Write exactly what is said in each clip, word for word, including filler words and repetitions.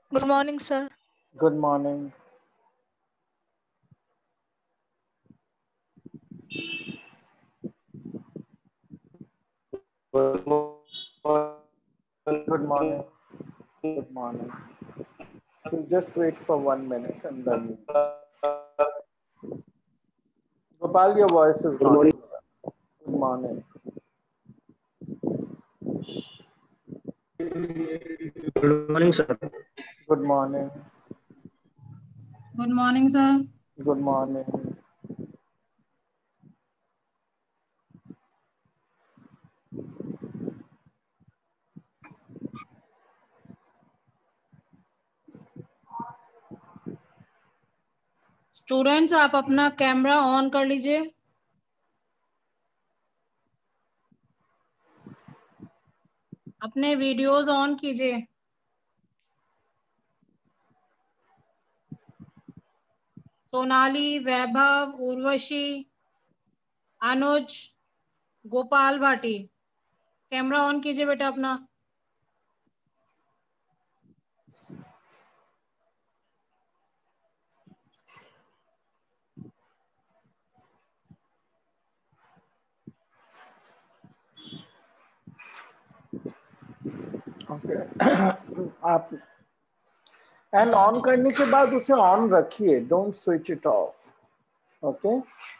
Good morning, sir. Good morning. Good Good morning. Good morning. We'll just wait for one minute and then. Gopal, your voice is not morning. clear. Good morning. Good morning, sir. Good morning. Good morning, sir. Good morning. Students आप अपना camera on कर लीजिए। अपने videos on कीजिए। Sonali, Vaibhav, Urvashi, Anuj, Gopal Bhati, camera on कीजिए बेटा अपना। Okay. आप एंड ऑन करने के बाद उसे ऑन रखिए, don't switch it off. Okay,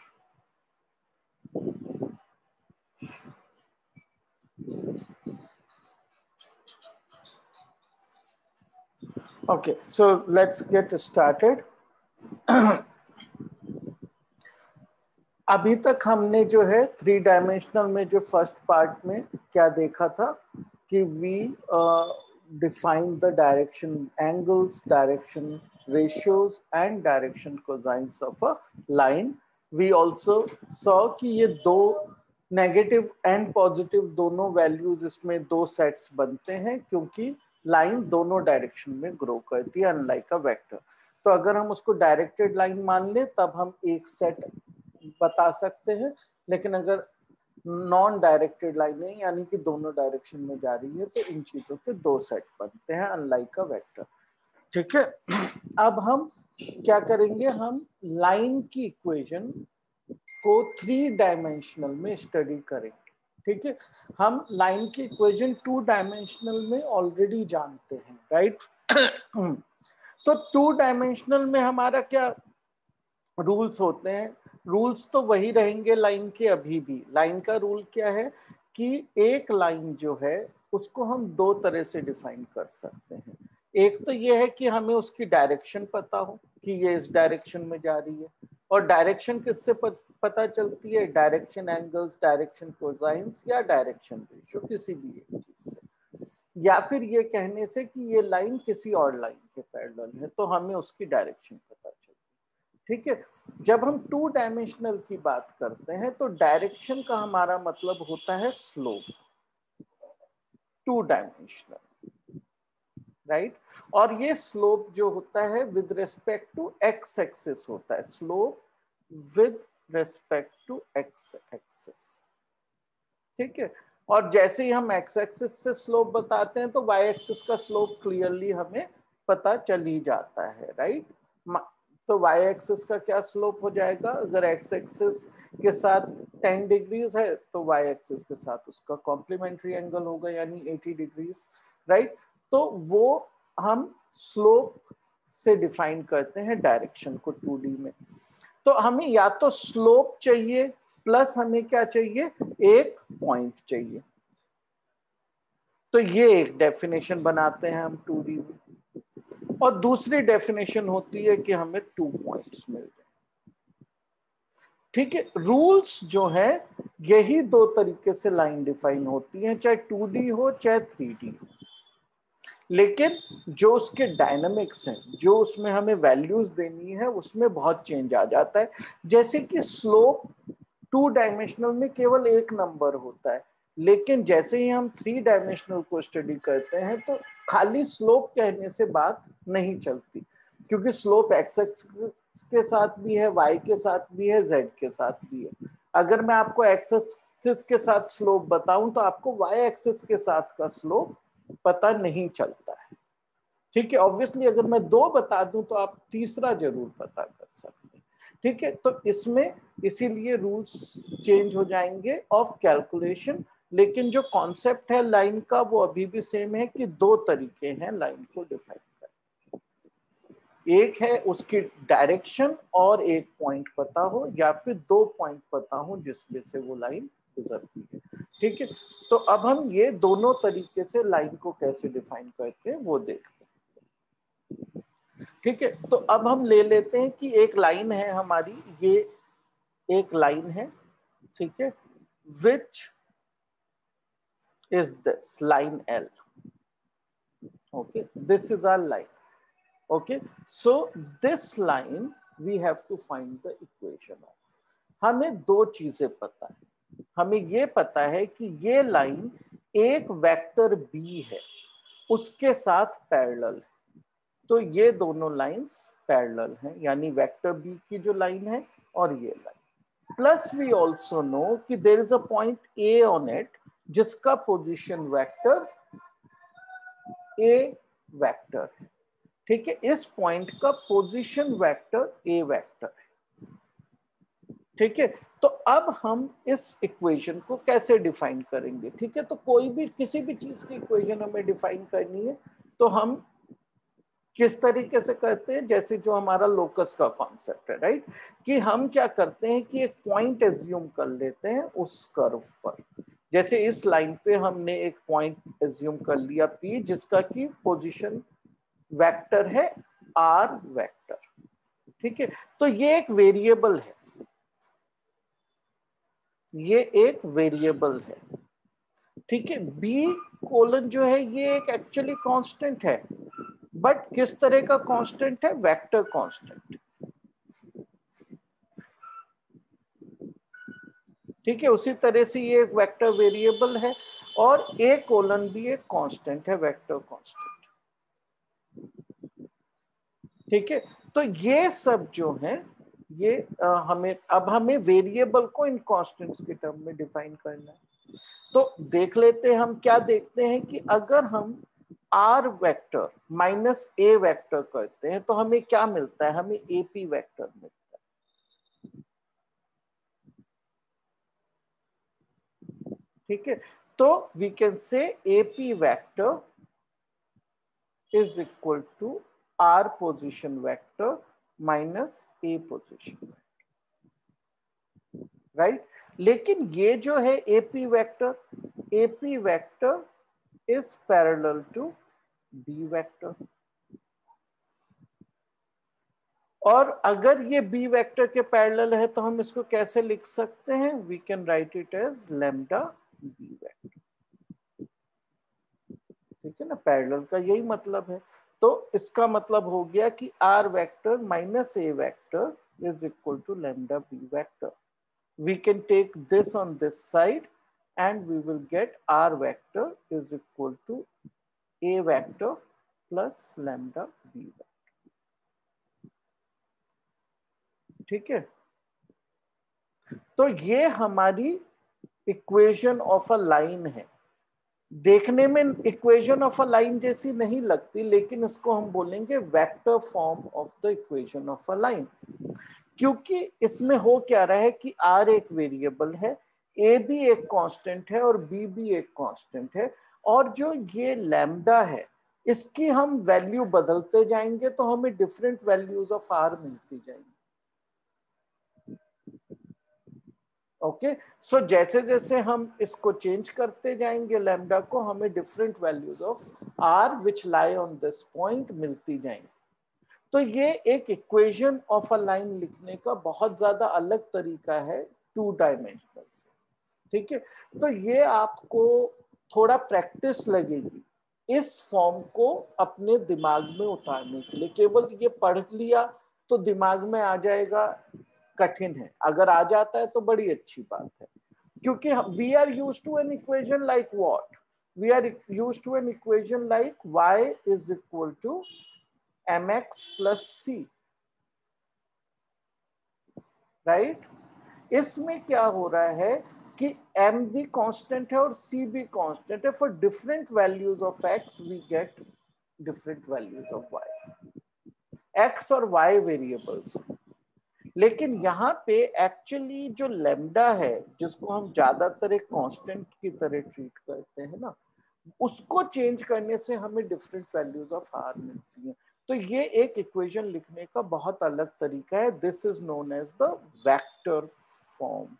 okay, so let's get started. अभी तक हमने जो है थ्री डायमेंशनल में जो फर्स्ट पार्ट में क्या देखा था कि we define the direction angles, direction ratios and direction cosines of a line. We also saw कि ये दो नेगेटिव एंड पॉजिटिव दोनों वैल्यूज इसमें दो सेट्स बनते हैं क्योंकि लाइन दोनों डायरेक्शन में ग्रो करती है अनलाइक अ वेक्टर। तो अगर हम उसको डायरेक्टेड लाइन मान ले तब हम एक सेट बता सकते हैं, लेकिन अगर नॉन डायरेक्टेड लाइन है यानी कि दोनों डायरेक्शन में जा रही है तो इन चीजों के दो सेट बनते हैं अनलाइक अ वेक्टर। ठीक है, अब हम क्या करेंगे, हम लाइन की इक्वेशन को थ्री डायमेंशनल में स्टडी करेंगे। ठीक है, हम लाइन की इक्वेशन टू डायमेंशनल में ऑलरेडी जानते हैं, राइट। तो टू डायमेंशनल में हमारा क्या रूल्स होते हैं? रूल्स तो वही रहेंगे लाइन के अभी भी। लाइन का रूल क्या है कि एक लाइन जो है उसको हम दो तरह से डिफाइन कर सकते हैं। एक तो ये है कि हमें उसकी डायरेक्शन पता हो कि ये इस डायरेक्शन में जा रही है, और डायरेक्शन किससे पता चलती है? डायरेक्शन एंगल्स, डायरेक्शन कोसाइंस या डायरेक्शन रेशियो, किसी भी एक चीज से, या फिर ये कहने से कि ये लाइन किसी और लाइन के पैरेलल है तो हमें उसकी डायरेक्शन पता चलती है। ठीक है, जब हम टू डायमेंशनल की बात करते हैं तो डायरेक्शन का हमारा मतलब होता है स्लोप, टू डायमेंशनल, राइट। और ये स्लोप जो होता है with respect to x axis होता है, slope with respect to x axis. ठीक है, और जैसे ही हम एक्स एक्सिस से स्लोप बताते हैं तो वाई एक्सिस का स्लोप क्लियरली हमें पता चल ही जाता है, राइट। तो वाई एक्सिस का क्या स्लोप हो जाएगा? अगर एक्स एक्सिस के साथ टेन डिग्रीज है तो वाई एक्सिस के साथ उसका कॉम्प्लीमेंट्री एंगल होगा यानी एटी डिग्रीज, राइट। तो वो हम स्लोप से डिफाइन करते हैं डायरेक्शन को टू डी में। तो हमें या तो स्लोप चाहिए प्लस हमें क्या चाहिए, एक पॉइंट चाहिए। तो ये एक डेफिनेशन बनाते हैं हम टू डी में, और दूसरी डेफिनेशन होती है कि हमें टू पॉइंट्स मिल जाए। ठीक है, रूल्स जो है यही दो तरीके से लाइन डिफाइन होती है, चाहे टू डी हो चाहे थ्री डी हो, लेकिन जो उसके डायनामिक्स हैं, जो उसमें हमें वैल्यूज देनी है, उसमें बहुत चेंज आ जाता है। जैसे कि स्लोप टू डायमेंशनल में केवल एक नंबर होता है, लेकिन जैसे ही हम थ्री डायमेंशनल को स्टडी करते हैं तो खाली स्लोप कहने से बात नहीं चलती, क्योंकि स्लोप एक्स एक्सिस के साथ भी है, वाई के साथ भी है, जेड के साथ भी है। अगर मैं आपको एक्स एक्सिस के साथ स्लोप बताऊं तो आपको वाई एक्सिस के साथ का स्लोप पता नहीं चलता है, ठीक है, ऑब्वियसली अगर मैं दो बता दूं तो आप तीसरा जरूर पता कर सकते हैं। ठीक है, तो इसमें इसीलिए रूल्स चेंज हो जाएंगे ऑफ कैलकुलेशन, लेकिन जो कॉन्सेप्ट है लाइन का वो अभी भी सेम है कि दो तरीके हैं लाइन को डिफाइन करने। एक है उसकी डायरेक्शन और एक पॉइंट पता हो, या फिर दो पॉइंट पता हो जिसमें से वो लाइन गुजरती है। ठीक है, तो अब हम ये दोनों तरीके से लाइन को कैसे डिफाइन करते हैं वो देखते हैं। ठीक है, तो अब हम ले लेते हैं कि एक लाइन है हमारी, ये एक लाइन है, ठीक है, विच is this line L. Okay, this is our line. Okay, so this line we have to find the equation of. हमें दो चीजें पता है, हमें ये पता है कि ये लाइन एक वेक्टर B है उसके साथ पैरेलल है, तो ये दोनों लाइंस पैरेलल हैं, यानी वेक्टर B की जो लाइन है और ये line. Plus we also know कि there is a point A on it जिसका पोजीशन वेक्टर ए वेक्टर है। ठीक है, इस पॉइंट का पोजीशन वेक्टर ए वेक्टर है। ठीक है, तो अब हम इस इक्वेशन को कैसे डिफाइन करेंगे? ठीक है, तो कोई भी किसी भी चीज की इक्वेशन हमें डिफाइन करनी है तो हम किस तरीके से करते हैं, जैसे जो हमारा लोकस का कॉन्सेप्ट है, राइट, कि हम क्या करते हैं कि एक पॉइंट एज्यूम कर लेते हैं उस कर्व पर। जैसे इस लाइन पे हमने एक पॉइंट एज्यूम कर लिया P जिसका की पोजीशन वेक्टर है R वेक्टर। ठीक है, तो ये एक वेरिएबल है, ये एक वेरिएबल है। ठीक है, B कोलन जो है ये एक एक्चुअली कांस्टेंट है, बट किस तरह का कांस्टेंट है? Vector constant. ठीक है, उसी तरह से ये एक वेक्टर वेरिएबल है और ए कोलन भी एक कांस्टेंट है, वेक्टर कांस्टेंट। ठीक है, तो ये सब जो है ये आ, हमें अब हमें वेरिएबल को इन कांस्टेंट्स के टर्म में डिफाइन करना है। तो देख लेते हैं, हम क्या देखते हैं कि अगर हम r vector minus a vector करते हैं तो हमें क्या मिलता है? हमें एपी वेक्टर मिलता है। ठीक है, तो we can say AP vector is equal to r position vector minus a position vector, right. लेकिन ये जो है AP vector, AP vector is parallel to b vector, और अगर ये बी वेक्टर के पैरेलल है तो हम इसको कैसे लिख सकते हैं? We can write it as lambda b vector. ठीक है ना, पैरेलल का यही मतलब है। तो इसका मतलब हो गया कि r vector minus a vector is equal to lambda b vector. We can take this on this side and we will get R vector is equal to A vector plus lambda B vector। ठीक है, तो ये हमारी equation of a line है। देखने में equation of a line जैसी नहीं लगती, लेकिन इसको हम बोलेंगे vector form of the equation of a line, क्योंकि इसमें हो क्या रहा है कि R एक वेरिएबल है, A भी एक कांस्टेंट है और B भी एक कांस्टेंट है, और जो ये लैम्डा है इसकी हम वैल्यू बदलते जाएंगे तो हमें डिफरेंट वैल्यूज ऑफ R मिलती जाएंगी। ओके, सो जैसे जैसे हम इसको चेंज करते जाएंगे लैम्डा को, हमें different values of R which lie on this point मिलती जाएंगी। तो ये एक इक्वेशन ऑफ अ लाइन लिखने का बहुत ज्यादा अलग तरीका है टू डायमेंशनल से। ठीक है, तो ये आपको थोड़ा प्रैक्टिस लगेगी इस फॉर्म को अपने दिमाग में उतारने के लिए। केवल ये पढ़ लिया तो दिमाग में आ जाएगा, कठिन है। अगर आ जाता है तो बड़ी अच्छी बात है, क्योंकि we are used to an equation like what? We are used to an equation like y is equal to mx plus c, right. इसमें क्या हो रहा है कि m भी कांस्टेंट है और c भी कांस्टेंट है। For different values of x we get different values of y. x और y वेरिएबल्स, लेकिन यहाँ पे एक्चुअली जो लेमडा है जिसको हम ज्यादातर एक कांस्टेंट की तरह ट्रीट करते हैं ना, उसको चेंज करने से हमें डिफरेंट वैल्यूज ऑफ आर मिलती हैं। तो ये एक इक्वेशन लिखने का बहुत अलग तरीका है। This is known as the vector form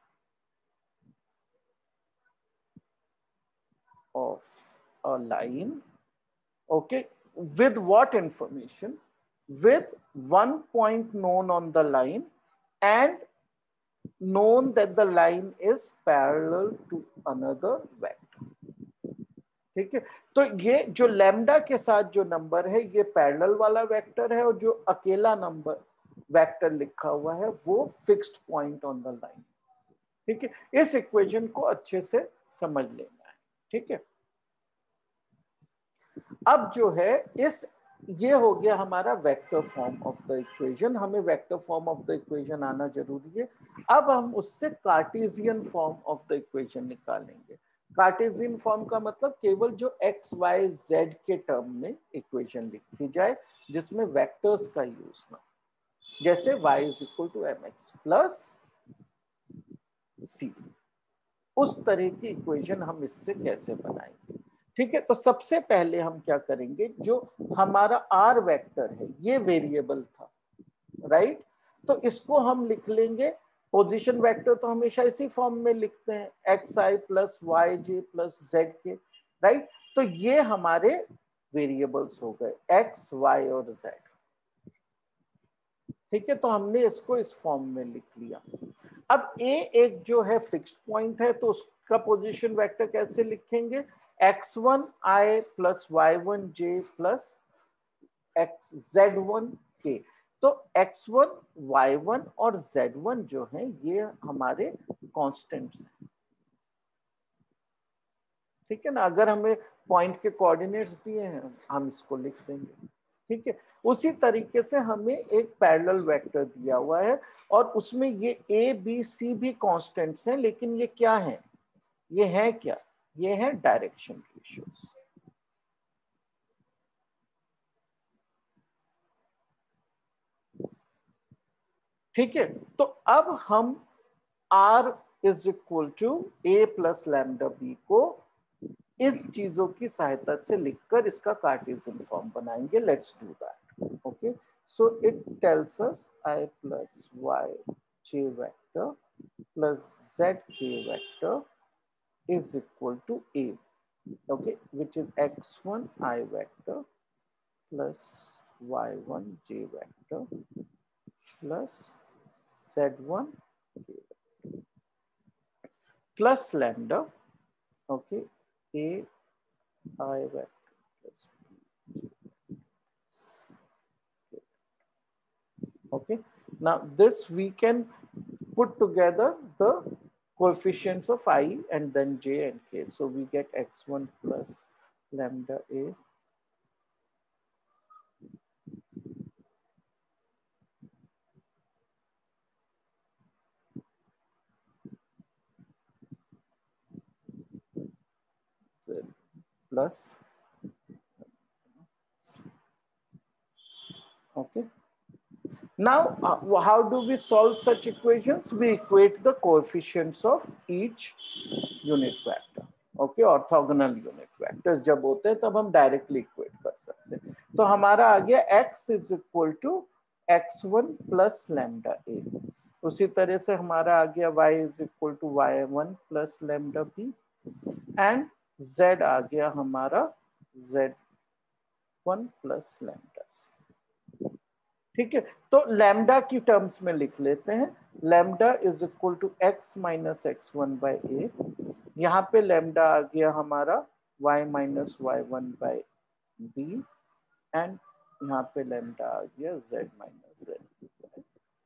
of a line, okay, with what information? With one point known on the line and known that the line is parallel to another vector. ठीक है, तो ये जो lambda के साथ जो number है ये पैरेलल वाला वेक्टर है, और जो अकेला नंबर वेक्टर लिखा हुआ है वो fixed point on the line. ठीक है, इस इक्वेशन को अच्छे से समझ लेना है। ठीक है, अब जो है इस ये हो गया हमारा vector form of the equation. हमें vector form of the equation आना जरूरी है। अब हम उससे Cartesian form of the equation निकालेंगे। कार्टेशियन फॉर्म का मतलब केवल जो एक्स वाई जेड के टर्म में इक्वेशन लिखी जाए जिसमें वेक्टर्स का यूज ना, जैसे y is equal to m x plus c. उस तरह की इक्वेशन हम इससे कैसे बनाएंगे? ठीक है, तो सबसे पहले हम क्या करेंगे, जो हमारा आर वेक्टर है ये वेरिएबल था, राइट, तो इसको हम लिख लेंगे। पोजीशन वेक्टर तो हमेशा इसी फॉर्म में लिखते हैं, x i plus y j plus z k, right. तो ये हमारे वेरिएबल्स हो गए एक्स वाई और जेड। ठीक है, तो हमने इसको इस फॉर्म में लिख लिया। अब ए एक जो है फिक्स्ड पॉइंट है, तो उसका पोजीशन वेक्टर कैसे लिखेंगे? X one i plus y one j plus x z one k. तो एक्स वन वाई वन और जेड वन जो है ये हमारे कांस्टेंट्स हैं। ठीक है ना, अगर हमें पॉइंट के कोऑर्डिनेट्स दिए हैं हम इसको लिख देंगे। ठीक है, उसी तरीके से हमें एक पैरेलल वेक्टर दिया हुआ है और उसमें ये ए बी सी भी कांस्टेंट्स हैं, लेकिन ये क्या है, ये है क्या, ये है डायरेक्शन रेशियोज। ठीक है, तो अब हम r is equal to a plus lambda b को इन चीजों की सहायता से लिखकर इसका कार्टेशियन फॉर्म बनाएंगे। Let's do that. Okay, so it tells us i plus y j vector plus z k vector is equal to A, okay, which is x one I vector plus y one j vector plus z one k vector plus lambda, okay, A I vector plus B, okay. Now this we can put together the coefficients of I and then j and k. So we get x one plus lambda A plus, okay. Now, uh, how do we solve such equations? We equate the coefficients of each unit vector. Okay, orthogonal unit vectors जब होते हैं तब हम directly equate कर सकते हैं। तो हमारा आ गया x is equal to x one plus lambda a। उसी तरह से हमारा आ गया y is equal to y one plus lambda b and z आ गया हमारा z one plus lambda c। ठीक है, तो लैम्डा की टर्म्स में लिख लेते हैं। Lambda is equal to x minus x one by a. यहाँ पे लैम्डा आ गया हमारा y minus y one by b and यहाँ पे लैम्डा आ गया z minus z by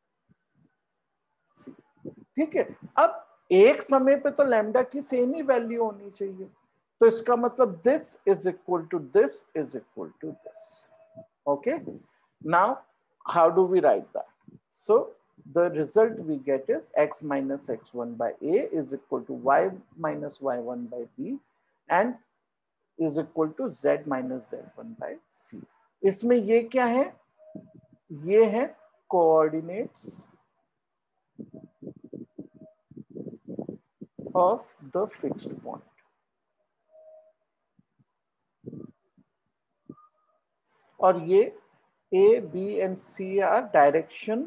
c. ठीक है, अब एक समय पे तो लैम्डा की सेम ही वैल्यू होनी चाहिए, तो इसका मतलब this is equal to this is equal to this. Okay, now how do we write that? So the result we get is x minus x one by a is equal to y minus y one by b, and is equal to z minus z one by c. इसमें ये क्या है, ये है coordinates of the fixed point. और ये a b and c are direction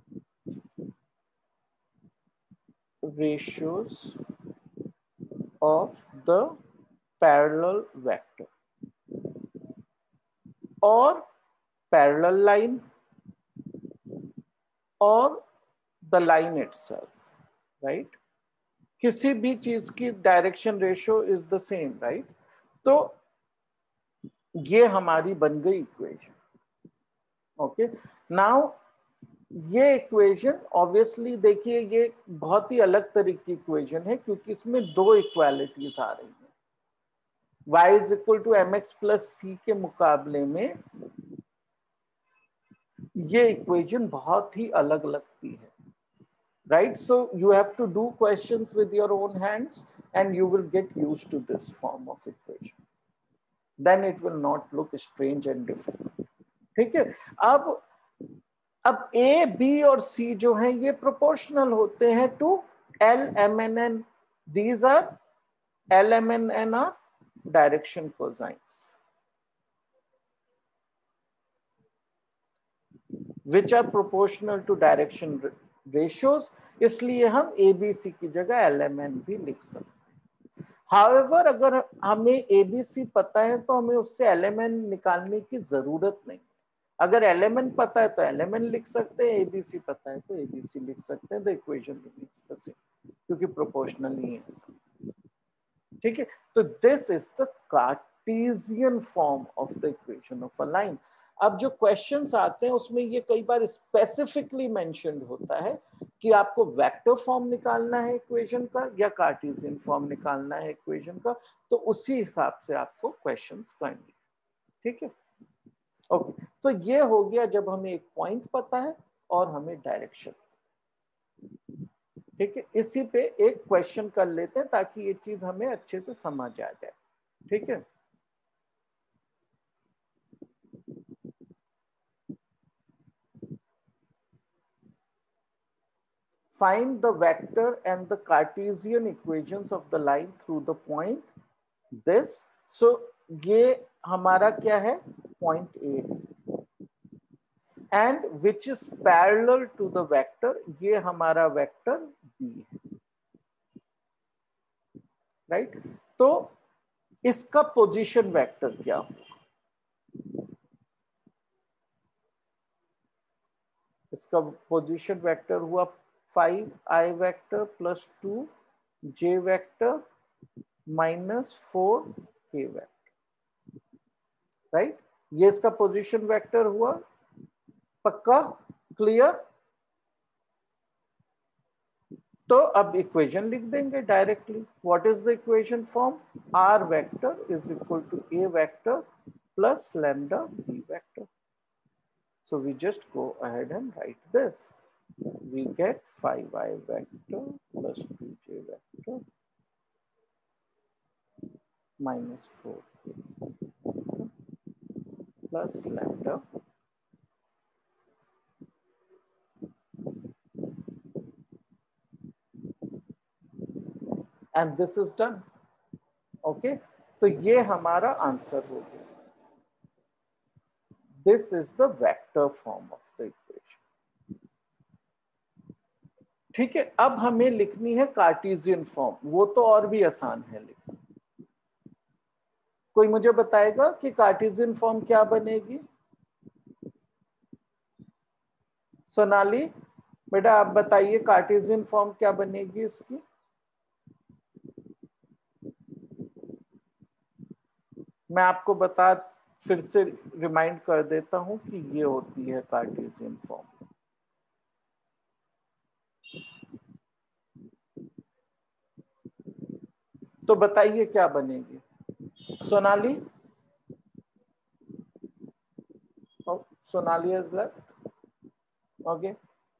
ratios of the parallel vector or parallel line or the line itself, right? किसी भी चीज की direction ratio is the same, right? तो ये हमारी बन गई इक्वेशन। ओके, नाउ ये इक्वेशन ऑब्वियसली देखिए ये बहुत ही अलग तरह की इक्वेशन है क्योंकि इसमें दो इक्वालिटीज आ रही हैं। y is equal to m x plus c के मुकाबले में ये इक्वेशन बहुत ही अलग लगती है, right? So you have to do questions with your own hands and you will get used to this form of equation, then it will not look strange and difficult. ठीक है, अब अब ए बी और सी जो हैं ये proportional होते हैं to l m n n. These are l m n n are direction cosines which are proportional to direction ratios, इसलिए हम ए बी सी की जगह एल एम एन भी लिख सकते हैं। However, अगर हमें ए बी सी पता है तो हमें उससे एल एम एन निकालने की जरूरत नहीं। अगर एल एम एन पता है तो एल एम एन लिख सकते हैं, एबीसी पता है तो एबीसी लिख सकते हैं। The equation remains the same क्योंकि प्रोपोर्शनल ही है। ठीक है, तो this is the Cartesian form of the equation of a line. अब जो क्वेश्चंस आते हैं उसमें ये कई बार स्पेसिफिकली मेंशन्ड होता है कि आपको वेक्टर फॉर्म निकालना है इक्वेशन का या कार्टेशियन फॉर्म निकालना है इक्वेशन का, तो उसी हिसाब से आपको क्वेश्चंस करनी। ठीक है, ओके okay. तो ये हो गया जब हमें एक पॉइंट पता है और हमें डायरेक्शन। ठीक है, इसी पे एक क्वेश्चन कर लेते हैं ताकि ये चीज हमें अच्छे से समझ आ जाए। ठीक है, find the vector and the Cartesian equations of the line through the point this। so ये हमारा क्या है, पॉइंट ए है, and which is parallel to the vector, ये हमारा वेक्टर बी है, राइट right? तो इसका पोजीशन वेक्टर क्या होगा? इसका पोजीशन वेक्टर हुआ five i vector plus two j vector minus four k vector, right? ये इसका पोजीशन वेक्टर हुआ। पक्का क्लियर? तो अब इक्वेशन लिख देंगे directly. What is the equation form? R vector is equal to a vector plus lambda b vector. So we just go ahead and write this. We get five i vector plus two j vector minus four k plus lambda and this is done. Okay, तो ये हमारा answer हो गया। This is the vector form of the equation. ठीक है, अब हमें लिखनी है कार्टेशियन फॉर्म। वो तो और भी आसान है लिखना। कोई मुझे बताएगा कि कार्टेशियन फॉर्म क्या बनेगी? सोनाली बेटा आप बताइए कार्टेशियन फॉर्म क्या बनेगी इसकी? मैं आपको बता फिर से रिमाइंड कर देता हूं कि ये होती है कार्टेशियन फॉर्म। तो बताइए क्या बनेगी? Sonali, Sonali has left. Okay,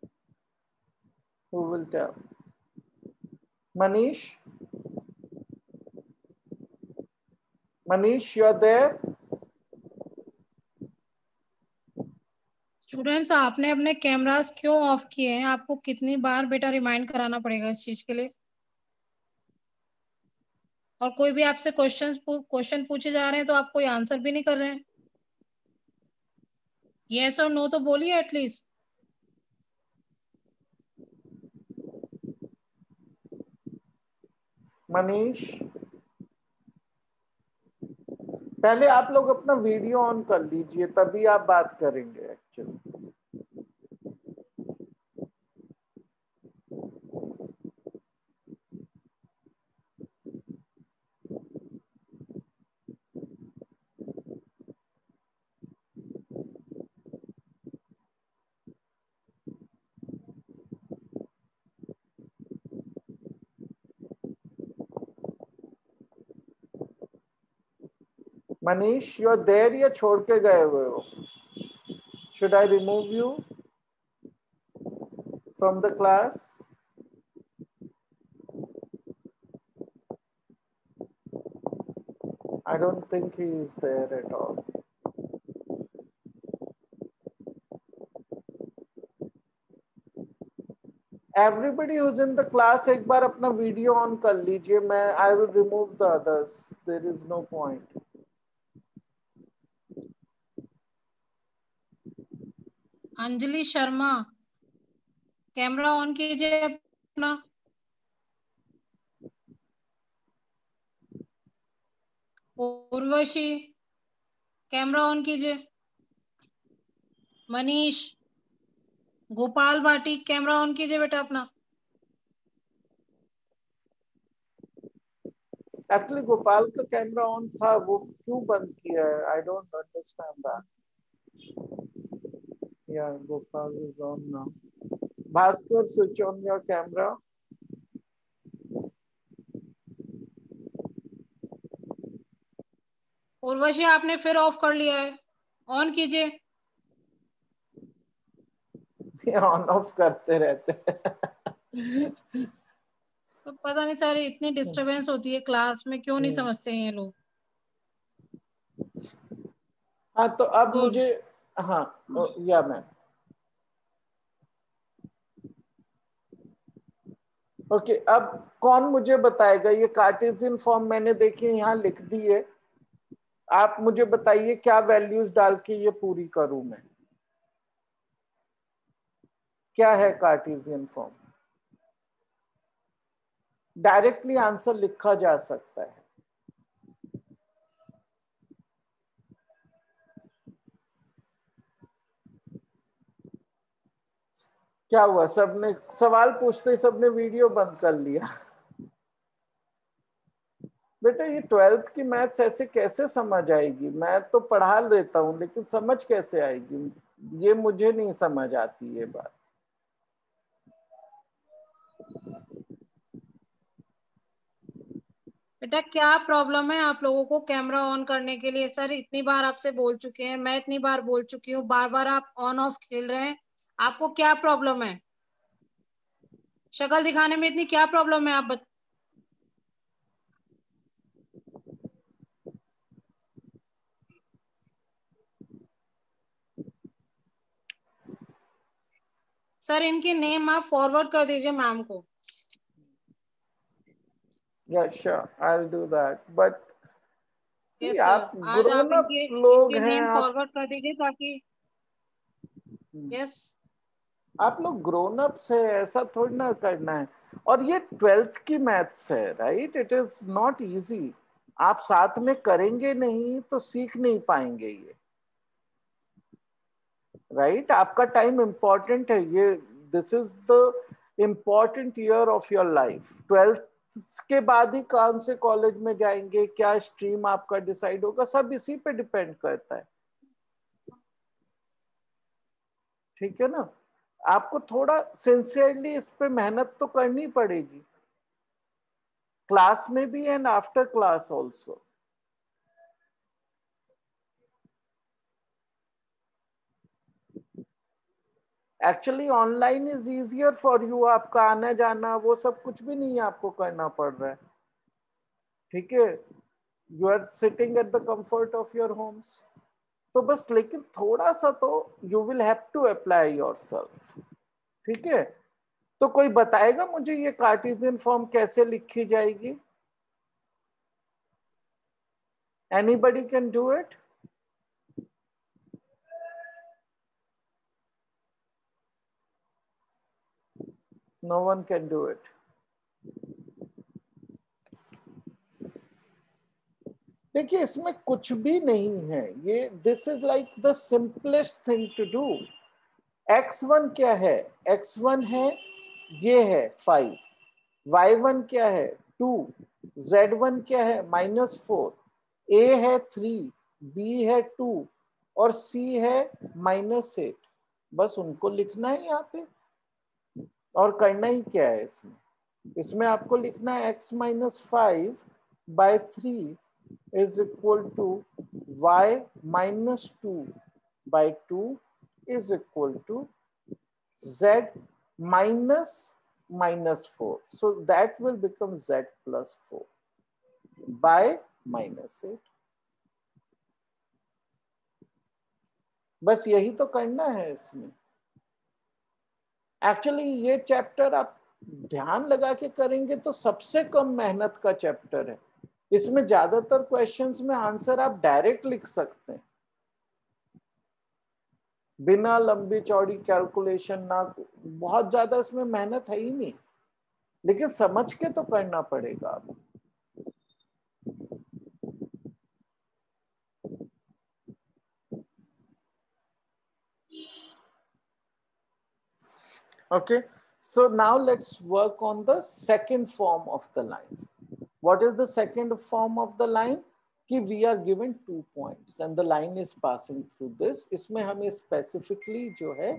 who will tell? Manish, Manish, you're there? Students, आपने अपने कैमरास क्यों ऑफ किए हैं? आपको कितनी बार बेटा रिमाइंड कराना पड़ेगा इस चीज के लिए? और कोई भी आपसे क्वेश्चन क्वेश्चन पूछे जा रहे हैं तो आप कोई आंसर भी नहीं कर रहे हैं। यस और नो तो बोलिए एटलीस्ट। मनीष, पहले आप लोग अपना वीडियो ऑन कर लीजिए, तभी आप बात करेंगे actually. Manish, you are there या छोड़ के गए हुए हो? Should I remove you from the class? I don't think he is there at all. Everybody who's in the class, एक बार अपना वीडियो ऑन कर लीजिए। मैं I will remove the others. There is no point. Anjali Sharma, camera on कीजिए अपना। Urvashi, camera on कीजिए। Manish, Gopal Bhati, camera on कीजिए बेटा अपना। एक्चुअली गोपाल का कैमरा ऑन था, वो क्यों बंद किया है? I don't understand that. Yeah Gopal is on now. Bhaskar, switch on your camera. Urvashi, आपने फिर ऑफ कर लिया है, ऑन कीजिए। ऑन ऑफ करते रहते हैं। तो पता नहीं सर, इतनी डिस्टरबेंस होती है क्लास में, क्यों नहीं समझते हैं ये लोग। हाँ, तो अब Good. मुझे, हाँ या मैम, ओके okay, अब कौन मुझे बताएगा? ये कार्टेशियन फॉर्म मैंने देखिए यहाँ लिख दी है। आप मुझे बताइए क्या वैल्यूज डाल के ये पूरी करूं मैं? क्या है कार्टेशियन फॉर्म? डायरेक्टली आंसर लिखा जा सकता है। क्या हुआ? सबने सवाल पूछते, सबने वीडियो बंद कर लिया। बेटा, ये ट्वेल्थ की मैथ्स ऐसे कैसे समझ आएगी? मैं तो पढ़ा लेता हूँ, लेकिन समझ कैसे आएगी? ये मुझे नहीं समझ आती ये बात। बेटा, क्या प्रॉब्लम है आप लोगों को कैमरा ऑन करने के लिए? सर इतनी बार आपसे बोल चुके हैं, मैं इतनी बार बोल चुकी हूँ, बार बार आप ऑन ऑफ खेल रहे हैं। आपको क्या प्रॉब्लम है? शक्ल दिखाने में इतनी क्या प्रॉब्लम है? आप बत... सर इनके नेम आप फॉरवर्ड कर दीजिए मैम को। Yeah, sure, I'll do that. But see, yes आप सर, आज आप ग्रोन अप इनके लोग इनके हैं। नेम आप फॉरवर्ड कर दीजिए ताकि यस। आप लोग ग्रोन अप्स है, ऐसा थोड़ी ना करना है। और ये ट्वेल्थ की मैथ्स है, right? It is not easy. आप साथ में करेंगे नहीं तो सीख नहीं पाएंगे ये, राइट? आपका टाइम इंपॉर्टेंट है। ये this is the important year of your life. Twelfth के बाद ही कौन से कॉलेज में जाएंगे, क्या स्ट्रीम आपका डिसाइड होगा, सब इसी पे डिपेंड करता है। ठीक है ना? आपको थोड़ा सिंसियरली इस पे मेहनत तो करनी पड़ेगी, क्लास में भी and after class also. Actually online is easier for you. आपका आना जाना वो सब कुछ भी नहीं आपको करना पड़ रहा है। ठीक है? You are sitting at the comfort of your homes. तो बस लेकिन थोड़ा सा तो you will have to apply yourself, ठीक है। तो कोई बताएगा मुझे ये कार्टेशियन फॉर्म कैसे लिखी जाएगी? Anybody can do it? No one can do it. देखिए इसमें कुछ भी नहीं है, ये this is like the simplest thing to do. X one क्या है? एक्स वन है, ये है फाइव। वाई वन क्या है? टू। जेड वन क्या है? Minus four. ए है थ्री, बी है टू और सी है माइनस एट। बस उनको लिखना है यहाँ पे। और करना ही क्या है इसमें? इसमें आपको लिखना है x minus five by three is equal to y minus two by two is equal to z minus minus four. So that will become z plus four by minus eight. बस यही तो करना है इसमें। एक्चुअली ये chapter आप ध्यान लगा के करेंगे तो सबसे कम मेहनत का चैप्टर है। इसमें ज्यादातर क्वेश्चंस में आंसर आप डायरेक्ट लिख सकते हैं बिना लंबी चौड़ी कैलकुलेशन, ना बहुत ज्यादा इसमें मेहनत है ही नहीं, लेकिन समझ के तो करना पड़ेगा आपको। Okay, so now let's work on the second form of the line. What is the second form of the line? कि we are given two points and the line is passing through this. इसमें हमें specifically जो है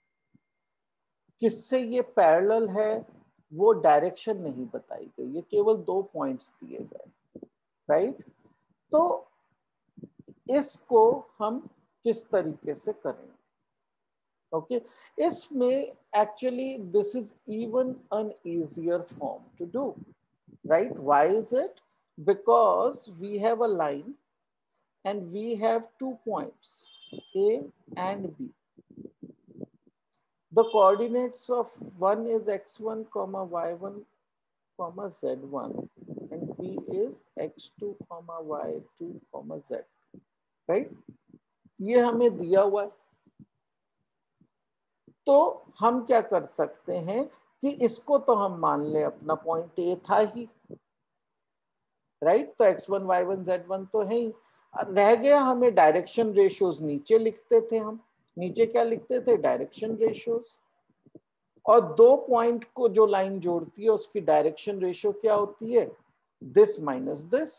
किससे ये parallel है वो direction नहीं बताई गई, ये केवल दो पॉइंट्स दिए गए, राइट। तो इसको हम किस तरीके से करेंगे? Okay okay. इसमें actually this is even an easier form to do, right? Why is it? Because we have a line and we have two points A and B. The coordinates of one is x one comma y one comma z one and B is x two comma y two comma z, right? ये हमें दिया हुआ है। तो हम क्या कर सकते हैं कि इसको तो हम मान लें अपना पॉइंट ए था ही, राइट। तो x one y one z one तो है ही। रह गया हमें डायरेक्शन रेशियोज, नीचे लिखते थे हम। नीचे क्या लिखते थे? Direction ratios. और दो पॉइंट को जो लाइन जोड़ती है उसकी डायरेक्शन रेशियो क्या होती है? This minus this.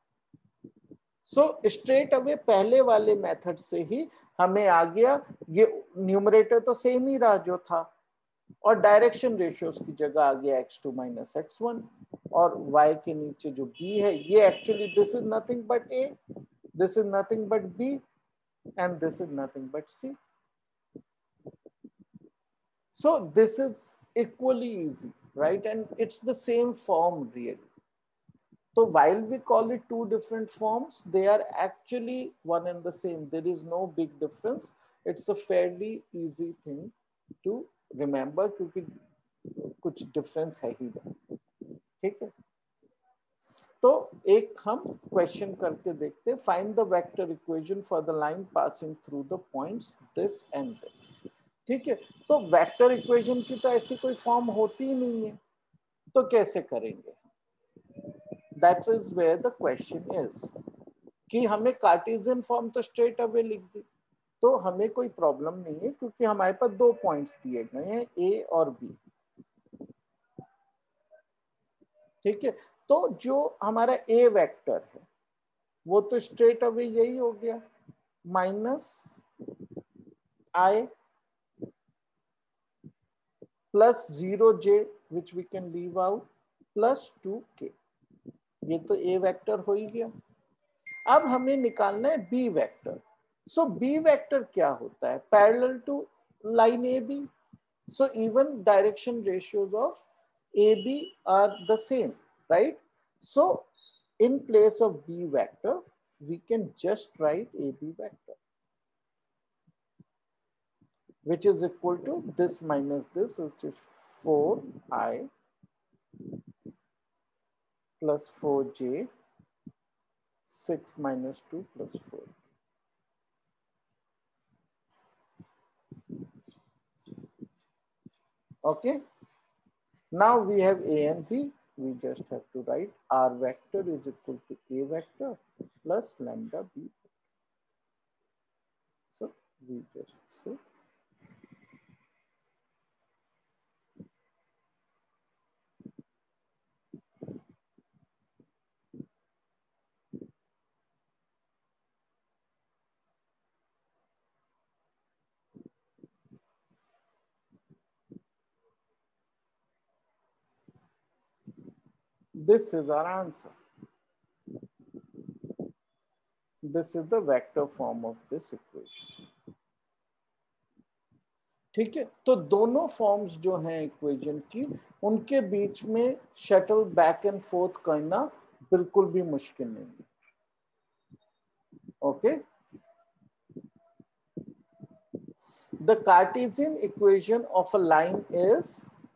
So straight away पहले वाले मेथड से ही हमें आ गया, ये न्यूमरेटर तो सेम ही रहा जो था और डायरेक्शन रेशियोज की जगह आ गया x two minus x one और y के नीचे जो b है ये actually this is nothing but a, this is nothing but b and this is nothing but c. So this is equally easy, right? And it's the same form really. So while we call it two different forms, they are actually one and the same. There is no big difference. It's a fairly easy thing to remember क्योंकि कुछ difference है ही नहीं, ठीक है। तो एक हम question करके देखते हैं। Find the vector equation for the line passing through the points this and this, ठीक है। तो वेक्टर इक्वेशन की तो ऐसी कोई फॉर्म होती ही नहीं है, तो कैसे करेंगे? That is where the question is कि हमें कार्टेशियन फॉर्म तो स्ट्रेट अवे लिख दी, तो हमें कोई प्रॉब्लम नहीं है क्योंकि हमारे पास दो पॉइंट्स दिए गए हैं ए और बी, ठीक है। तो जो हमारा ए वेक्टर है वो तो स्ट्रेट अवे यही हो गया, minus i plus zero j which we can leave out plus two k, ये तो ए वेक्टर हो ही गया। अब हमें निकालना है b vector. So b vector क्या होता है? Parallel to line a b, so even direction ratios of a b are the same, right? So in place of B vector, we can just write A B vector, which is equal to this minus this, which is four I plus four J, six minus two plus four. Okay. Now we have A and B. We just have to write R vector is equal to A vector plus lambda B. So we just say this is our answer. This is the vector form of this equation. ठीक है, तो दोनों forms जो हैं equation की, उनके बीच में shuttle back and fourth करना बिल्कुल भी मुश्किल नहीं है. Okay, the Cartesian equation of a line is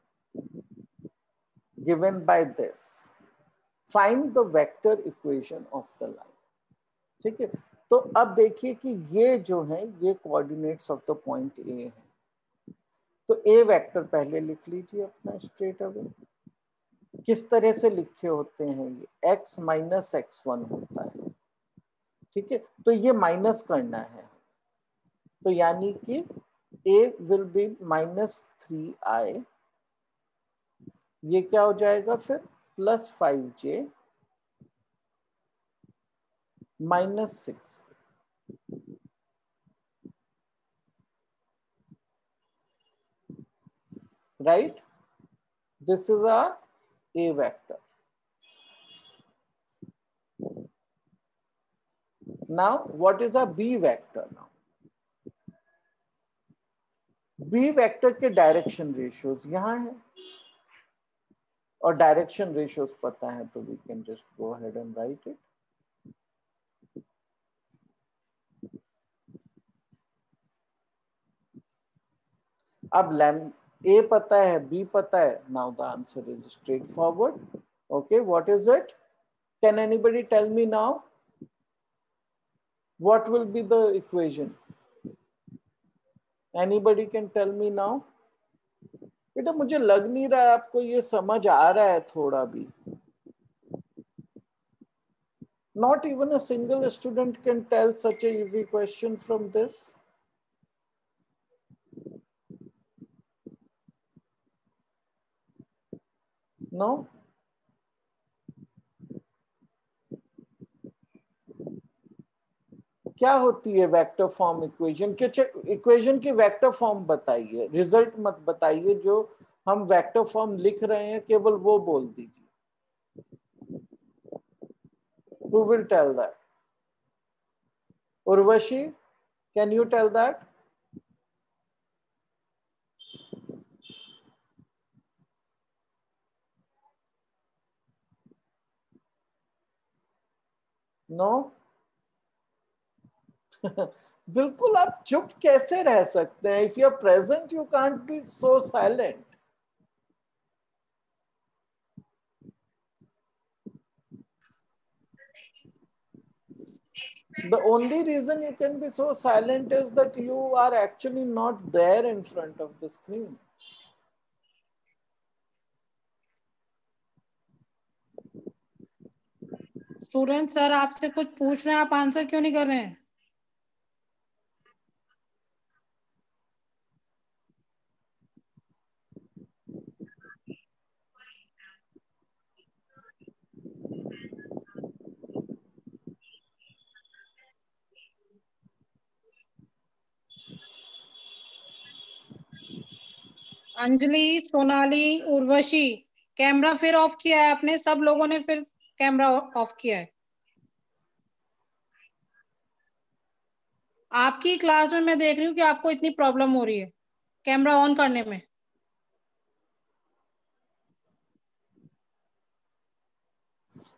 given by this. Find the vector equation of the line. ठीक है, तो अब देखिए कि ये जो है ये coordinates of the point a है. तो ए वेक्टर पहले लिख लीजिए अपना स्ट्रेट अवे. किस तरह से लिखे होते हैं ये? x माइनस एक्स वन होता है. ठीक है, तो ये माइनस करना है, तो यानी कि a will be minus three i. ये क्या हो जाएगा फिर? Plus five j minus six. Right? This is our A vector. Now, what is our B vector now? B vector के डायरेक्शन रेशियोज यहाँ है, और डायरेक्शन रेशियोज पता है, तो we can just go ahead and write it. अब लैम A पता है, B पता है. Now the answer is straightforward. Okay, what is it? Can anybody tell me now? What will be the equation? Anybody can tell me now? बेटा मुझे लग नहीं रहा है आपको ये समझ आ रहा है थोड़ा भी. Not even a single student can tell such a easy question from this. No? क्या होती है वेक्टर फॉर्म इक्वेशन? के इक्वेशन की वेक्टर फॉर्म बताइए, रिजल्ट मत बताइए. जो हम वेक्टर फॉर्म लिख रहे हैं केवल वो बोल दीजिए. Who will tell that? Urvashi, can you tell that? No? बिल्कुल आप चुप कैसे रह सकते हैं? If you are present, you can't be so silent. The only reason you can be so silent is that you are actually not there in front of the screen. Student sir आपसे कुछ पूछ रहे हैं, आप answer क्यों नहीं कर रहे हैं? अंजलि, सोनाली, उर्वशी, कैमरा फिर ऑफ किया है आपने? सब लोगों ने फिर कैमरा ऑफ किया है? आपकी क्लास में मैं देख रही हूँ कि आपको इतनी प्रॉब्लम हो रही है कैमरा ऑन करने में.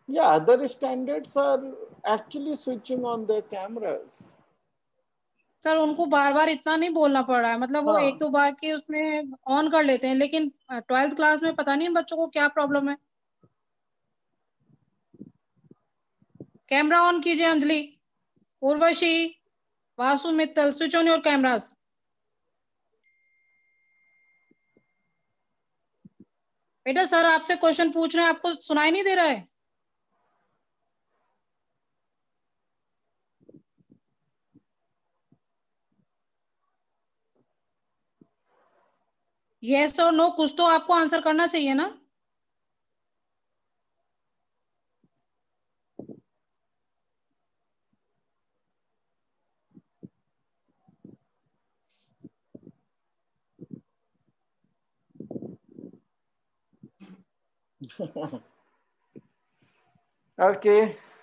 Yeah, other standards are actually switching on their cameras. Sir उनको बार बार इतना नहीं बोलना पड़ रहा है, मतलब वो हाँ. एक दो बार के उसमें ऑन कर लेते हैं, लेकिन ट्वेल्थ क्लास में पता नहीं इन बच्चों को क्या प्रॉब्लम है। कैमरा ऑन कीजिए Anjali, Urvashi, Vasu, Mittal, switch on your cameras. बेटा सर आपसे क्वेश्चन पूछ रहे हैं, आपको सुनाई नहीं दे रहा है? यस और नो कुछ तो आपको आंसर करना चाहिए ना। ओके.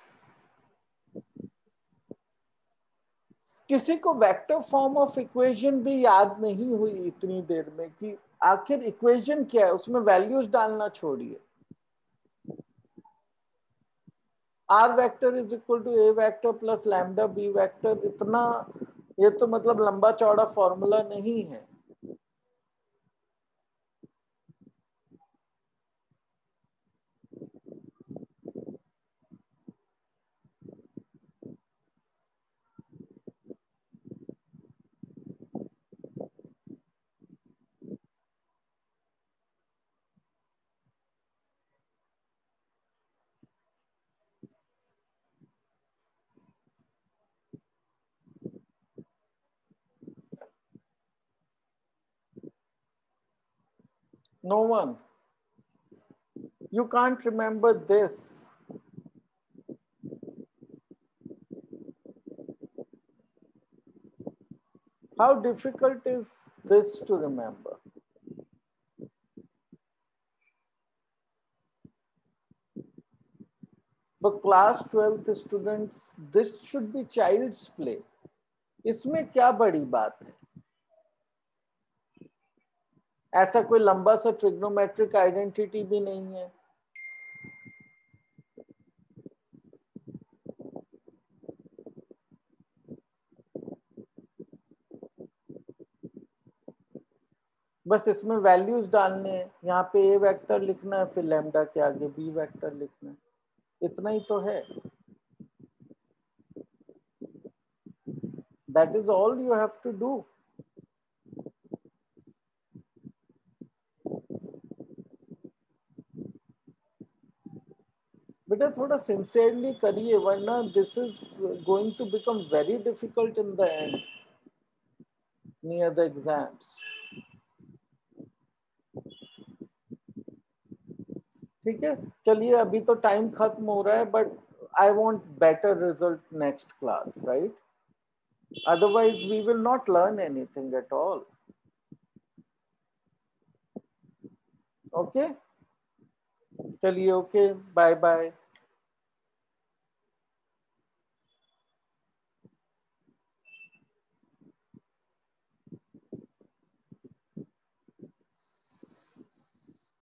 किसी को वेक्टर फॉर्म ऑफ इक्वेशन भी याद नहीं हुई इतनी देर में कि आखिर इक्वेशन क्या है, उसमें वैल्यूज डालना छोड़िए. R vector is equal to a vector plus lambda b vector, इतना ये तो मतलब लंबा चौड़ा फॉर्मूला नहीं है. No one. You can't remember this. How difficult is this to remember? For class twelfth students, this should be child's play. इसमें क्या बड़ी बात है? ऐसा कोई लंबा सा ट्रिग्नोमेट्रिक आइडेंटिटी भी नहीं है. बस इसमें वैल्यूज डालने हैं, यहाँ पे ए वेक्टर लिखना है, फिर लैम्डा के आगे बी वेक्टर लिखना है, इतना ही तो है. That is all you have to do. बेटा थोड़ा सिंसियरली करिए, वरना this is going to become very difficult in the end near the exams. ठीक है, चलिए अभी तो टाइम खत्म हो रहा है, but I want better result next class, right? Otherwise we will not learn anything at all. Okay, चलिए, ओके, बाय बाय.